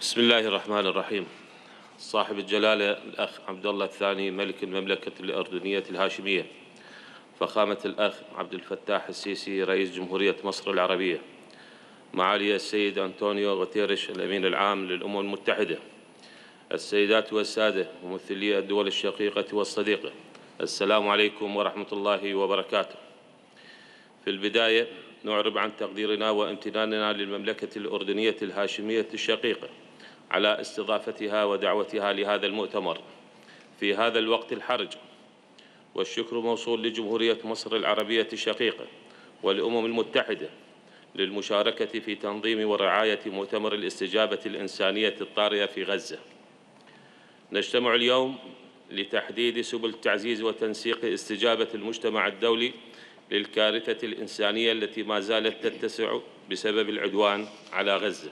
بسم الله الرحمن الرحيم. صاحب الجلالة الأخ عبد الله الثاني ملك المملكة الأردنية الهاشمية، فخامة الأخ عبد الفتاح السيسي رئيس جمهورية مصر العربية، معالي السيد أنطونيو غوتيريش الأمين العام للأمم المتحدة، السيدات والسادة ممثلي الدول الشقيقة والصديقة، السلام عليكم ورحمة الله وبركاته. في البداية نعرب عن تقديرنا وامتناننا للمملكة الأردنية الهاشمية الشقيقة على استضافتها ودعوتها لهذا المؤتمر في هذا الوقت الحرج، والشكر موصول لجمهورية مصر العربية الشقيقة والأمم المتحدة للمشاركة في تنظيم ورعاية مؤتمر الاستجابة الإنسانية الطارئة في غزة. نجتمع اليوم لتحديد سبل تعزيز وتنسيق استجابة المجتمع الدولي للكارثة الإنسانية التي ما زالت تتسع بسبب العدوان على غزة.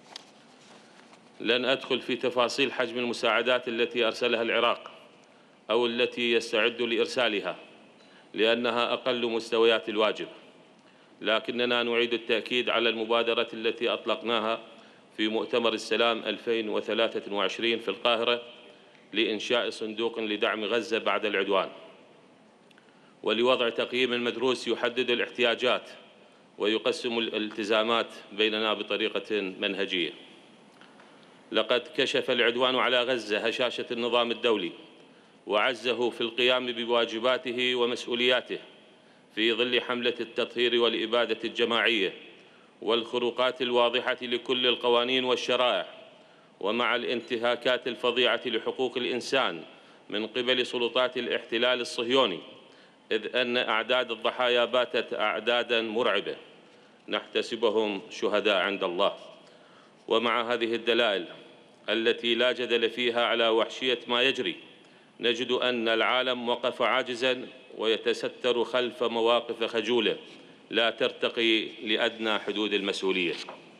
لن أدخل في تفاصيل حجم المساعدات التي أرسلها العراق أو التي يستعد لإرسالها، لأنها أقل مستويات الواجب، لكننا نعيد التأكيد على المبادرة التي أطلقناها في مؤتمر السلام 2023 في القاهرة لإنشاء صندوق لدعم غزة بعد العدوان، ولوضع تقييم مدروس يحدد الاحتياجات ويقسم الالتزامات بيننا بطريقة منهجية. لقد كشف العدوان على غزة هشاشة النظام الدولي وعزه في القيام بواجباته ومسؤولياته في ظل حملة التطهير والإبادة الجماعية والخروقات الواضحة لكل القوانين والشرائع، ومع الانتهاكات الفظيعة لحقوق الإنسان من قبل سلطات الاحتلال الصهيوني، إذ أن أعداد الضحايا باتت أعداداً مرعبة نحتسبهم شهداء عند الله. ومع هذه الدلائل التي لا جدل فيها على وحشية ما يجري، نجد أن العالم وقف عاجزاً ويتستر خلف مواقف خجولة لا ترتقي لأدنى حدود المسؤولية.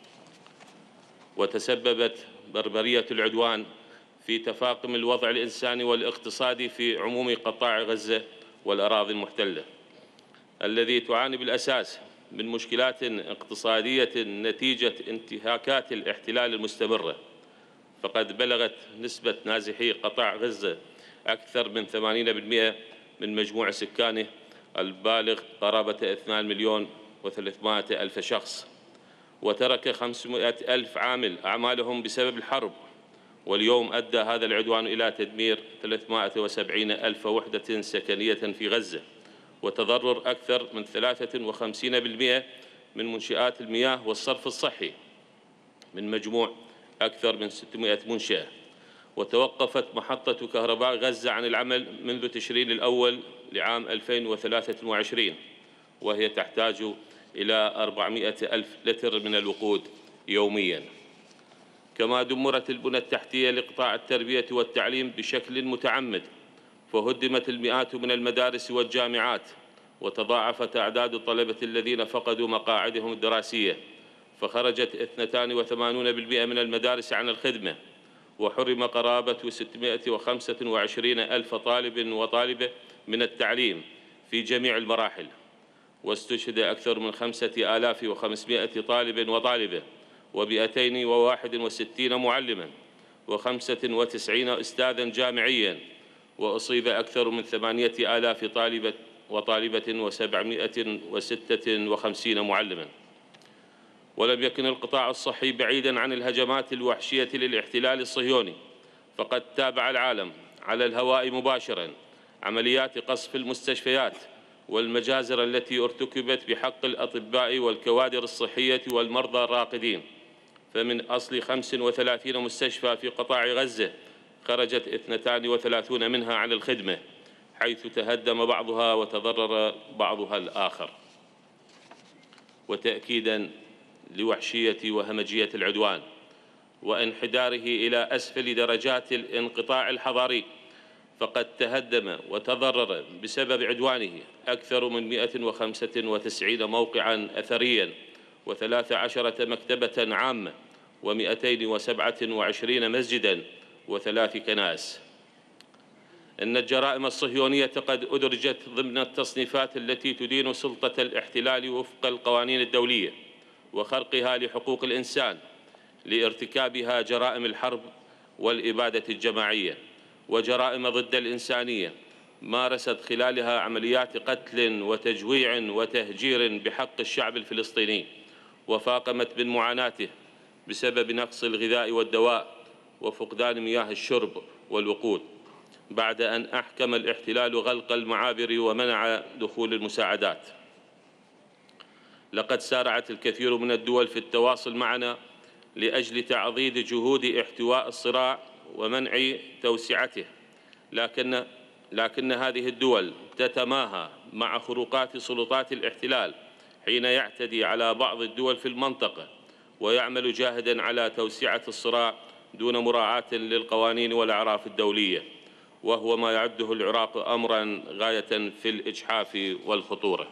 وتسببت بربرية العدوان في تفاقم الوضع الإنساني والاقتصادي في عموم قطاع غزة والأراضي المحتلة، الذي تعاني بالأساس من مشكلات اقتصادية نتيجة انتهاكات الاحتلال المستمرة. فقد بلغت نسبة نازحي قطاع غزة أكثر من 80% من مجموع سكانه البالغ قرابة 2,300,000 شخص، وترك 500,000 عامل أعمالهم بسبب الحرب. واليوم أدى هذا العدوان إلى تدمير 370,000 وحدة سكنية في غزة، وتضرر أكثر من 53% من منشآت المياه والصرف الصحي من مجموع أكثر من 600 منشأة. وتوقفت محطة كهرباء غزة عن العمل منذ تشرين الأول لعام 2023، وهي تحتاج إلى 400,000 لتر من الوقود يومياً. كما دمرت البنى التحتية لقطاع التربية والتعليم بشكل متعمد، فهدمت المئات من المدارس والجامعات، وتضاعفت أعداد الطلبة الذين فقدوا مقاعدهم الدراسية، فخرجت 82% من المدارس عن الخدمة، وحرم قرابة 625,000 طالب وطالبة من التعليم في جميع المراحل، واستشهد أكثر من 5,500 طالب وطالبة و261 معلماً و95 أستاذاً جامعياً، وأصيب أكثر من 8,000 طالبة وطالبة و756 معلماً. ولم يكن القطاع الصحي بعيداً عن الهجمات الوحشية للاحتلال الصهيوني، فقد تابع العالم على الهواء مباشراً عمليات قصف المستشفيات والمجازر التي ارتكبت بحق الأطباء والكوادر الصحية والمرضى الراقدين. فمن أصل 35 مستشفى في قطاع غزة خرجت 32 منها عن الخدمة، حيث تهدم بعضها وتضرر بعضها الآخر. وتأكيداً لوحشية وهمجية العدوان وانحداره إلى أسفل درجات الانقطاع الحضاري، فقد تهدم وتضرر بسبب عدوانه أكثر من 195 موقعاً أثرياً و13 مكتبة عامة و227 مسجداً و3 كنائس. إن الجرائم الصهيونية قد أدرجت ضمن التصنيفات التي تدين سلطة الاحتلال وفق القوانين الدولية وخرقها لحقوق الإنسان، لارتكابها جرائم الحرب والإبادة الجماعية وجرائم ضد الإنسانية، مارست خلالها عمليات قتل وتجويع وتهجير بحق الشعب الفلسطيني، وفاقمت من معاناته بسبب نقص الغذاء والدواء وفقدان مياه الشرب والوقود، بعد أن أحكم الاحتلال غلق المعابر ومنع دخول المساعدات. لقد سارعت الكثير من الدول في التواصل معنا لأجل تعضيد جهود احتواء الصراع ومنع توسعته، لكن هذه الدول تتماهى مع خروقات سلطات الاحتلال حين يعتدي على بعض الدول في المنطقة ويعمل جاهداً على توسعة الصراع دون مراعاة للقوانين والأعراف الدولية، وهو ما يعده العراق أمراً غاية في الإجحاف والخطورة.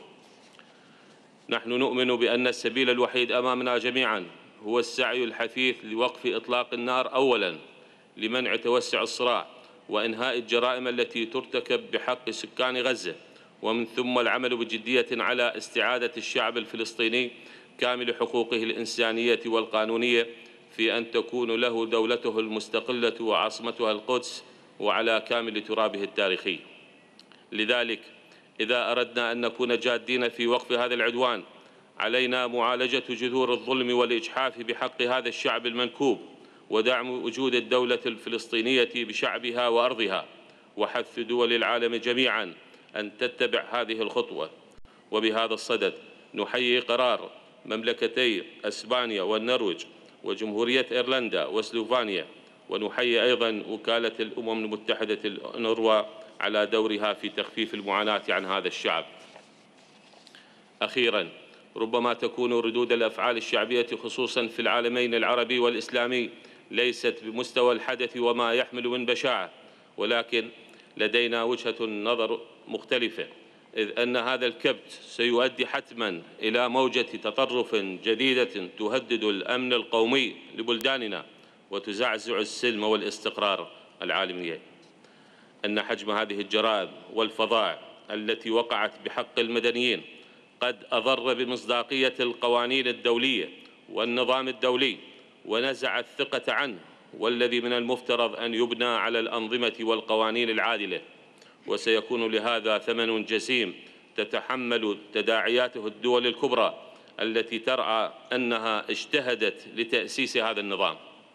نحن نؤمن بأن السبيل الوحيد أمامنا جميعاً هو السعي الحثيث لوقف إطلاق النار أولاً لمنع توسع الصراع وإنهاء الجرائم التي ترتكب بحق سكان غزة، ومن ثم العمل بجدية على استعادة الشعب الفلسطيني كامل حقوقه الإنسانية والقانونية في أن تكون له دولته المستقلة وعاصمتها القدس وعلى كامل ترابه التاريخي. لذلك إذا أردنا أن نكون جادين في وقف هذا العدوان، علينا معالجة جذور الظلم والإجحاف بحق هذا الشعب المنكوب، ودعم وجود الدولة الفلسطينية بشعبها وأرضها، وحث دول العالم جميعاً أن تتبع هذه الخطوة. وبهذا الصدد نحيي قرار مملكتي أسبانيا والنرويج وجمهورية إيرلندا وسلوفانيا، ونحيي أيضاً وكالة الأمم المتحدة الأونروا على دورها في تخفيف المعاناة عن هذا الشعب. أخيراً، ربما تكون ردود الأفعال الشعبية خصوصاً في العالمين العربي والإسلامي ليست بمستوى الحدث وما يحمل من بشاعة، ولكن لدينا وجهة نظر مختلفة، إذ أن هذا الكبت سيؤدي حتماً إلى موجة تطرف جديدة تهدد الأمن القومي لبلداننا وتزعزع السلم والاستقرار العالمي. أن حجم هذه الجرائم والفظائع التي وقعت بحق المدنيين قد أضر بمصداقية القوانين الدولية والنظام الدولي ونزع الثقة عنه، والذي من المفترض أن يبنى على الأنظمة والقوانين العادلة، وسيكون لهذا ثمن جسيم تتحمل تداعياته الدول الكبرى التي ترعى أنها اجتهدت لتأسيس هذا النظام.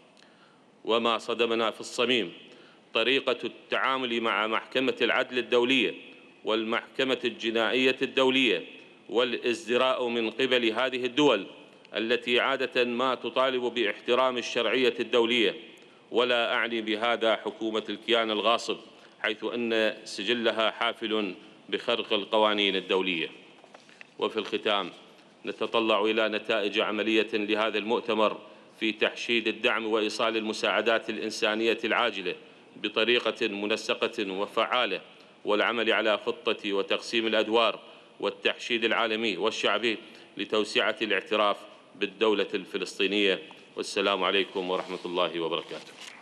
وما صدمنا في الصميم طريقة التعامل مع محكمة العدل الدولية والمحكمة الجنائية الدولية والازدراء من قبل هذه الدول التي عادة ما تطالب باحترام الشرعية الدولية، ولا أعني بهذا حكومة الكيان الغاصب، حيث أن سجلها حافل بخرق القوانين الدولية. وفي الختام نتطلع إلى نتائج عملية لهذا المؤتمر في تحشيد الدعم وإيصال المساعدات الإنسانية العاجلة بطريقة منسقة وفعالة، والعمل على خطة وتقسيم الأدوار والتحشيد العالمي والشعبي لتوسعة الاعتراف بالدولة الفلسطينية. والسلام عليكم ورحمة الله وبركاته.